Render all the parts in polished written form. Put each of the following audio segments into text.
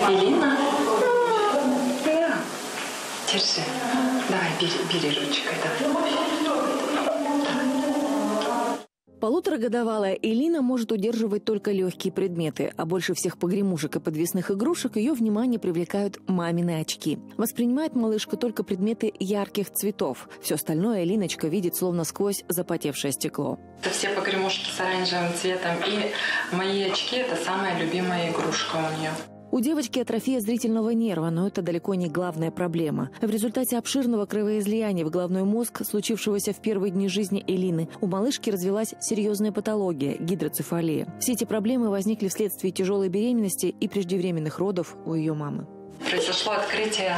Элина? Да. Держи. Давай, бери ручкой. Да. Полуторагодовалая Элина может удерживать только легкие предметы, а больше всех погремушек и подвесных игрушек ее внимание привлекают мамины очки. Воспринимает малышка только предметы ярких цветов. Все остальное Элиночка видит словно сквозь запотевшее стекло. Это все погремушки с оранжевым цветом, и мои очки – это самая любимая игрушка у нее. У девочки атрофия зрительного нерва, но это далеко не главная проблема. В результате обширного кровоизлияния в головной мозг, случившегося в первые дни жизни Элины, у малышки развилась серьезная патология – гидроцефалия. Все эти проблемы возникли вследствие тяжелой беременности и преждевременных родов у ее мамы. Произошло открытие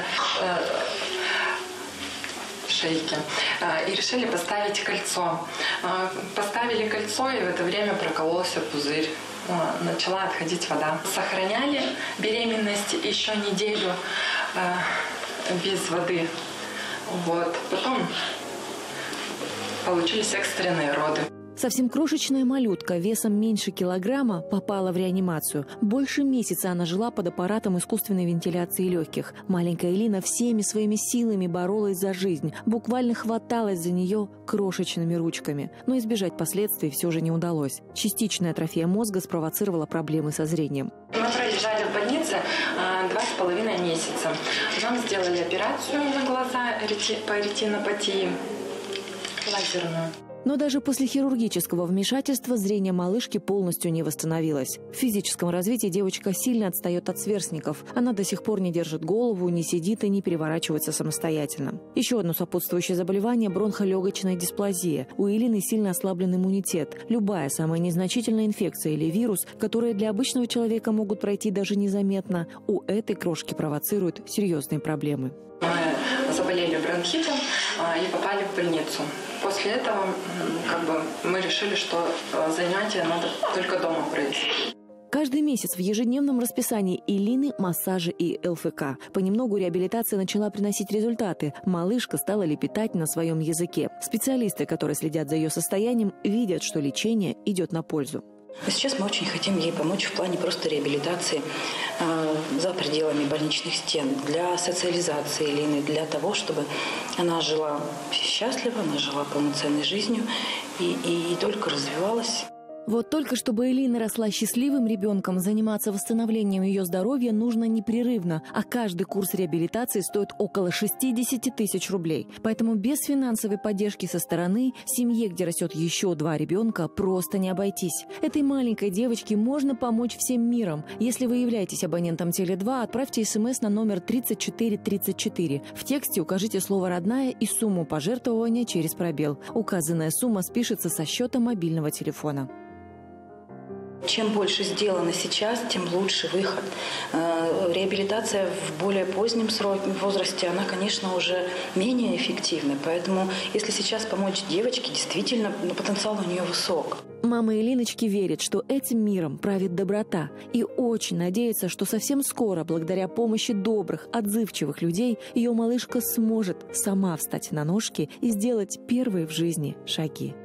шейки и решили поставить кольцо. Поставили кольцо, и в это время прокололся пузырь. Начала отходить вода. Сохраняли беременность еще неделю без воды. Вот. Потом получились экстренные роды. Совсем крошечная малютка весом меньше килограмма попала в реанимацию. Больше месяца она жила под аппаратом искусственной вентиляции легких. Маленькая Элина всеми своими силами боролась за жизнь, буквально хваталась за нее крошечными ручками. Но избежать последствий все же не удалось. Частичная атрофия мозга спровоцировала проблемы со зрением. Мы пролежали в больнице 2,5 месяца. Нам сделали операцию на глаза по ретинопатии лазерную. Но даже после хирургического вмешательства зрение малышки полностью не восстановилось. В физическом развитии девочка сильно отстает от сверстников. Она до сих пор не держит голову, не сидит и не переворачивается самостоятельно. Еще одно сопутствующее заболевание – бронхолегочная дисплазия. У Элины сильно ослаблен иммунитет. Любая самая незначительная инфекция или вирус, которые для обычного человека могут пройти даже незаметно, у этой крошки провоцируют серьезные проблемы. Мы заболели бронхитом и попали в больницу. После этого мы решили, что занятия надо только дома провести. Каждый месяц в ежедневном расписании Элины массажи и ЛФК. Понемногу реабилитация начала приносить результаты. Малышка стала лепетать на своем языке. Специалисты, которые следят за ее состоянием, видят, что лечение идет на пользу. Сейчас мы очень хотим ей помочь в плане просто реабилитации за пределами больничных стен, для социализации Элины, для того, чтобы она жила счастливо, она жила полноценной жизнью и только развивалась. Вот только чтобы Элина росла счастливым ребенком, заниматься восстановлением ее здоровья нужно непрерывно, а каждый курс реабилитации стоит около 60 тысяч рублей. Поэтому без финансовой поддержки со стороны семье, где растет еще 2 ребенка, просто не обойтись. Этой маленькой девочке можно помочь всем миром. Если вы являетесь абонентом Теле2, отправьте СМС на номер 3434. В тексте укажите слово «родная» и сумму пожертвования через пробел. Указанная сумма спишется со счета мобильного телефона. Чем больше сделано сейчас, тем лучше выход. Реабилитация в более позднем возрасте, она, конечно, уже менее эффективна. Поэтому, если сейчас помочь девочке, действительно, потенциал у нее высок. Мама Элиночки верит, что этим миром правит доброта. И очень надеется, что совсем скоро, благодаря помощи добрых, отзывчивых людей, ее малышка сможет сама встать на ножки и сделать первые в жизни шаги.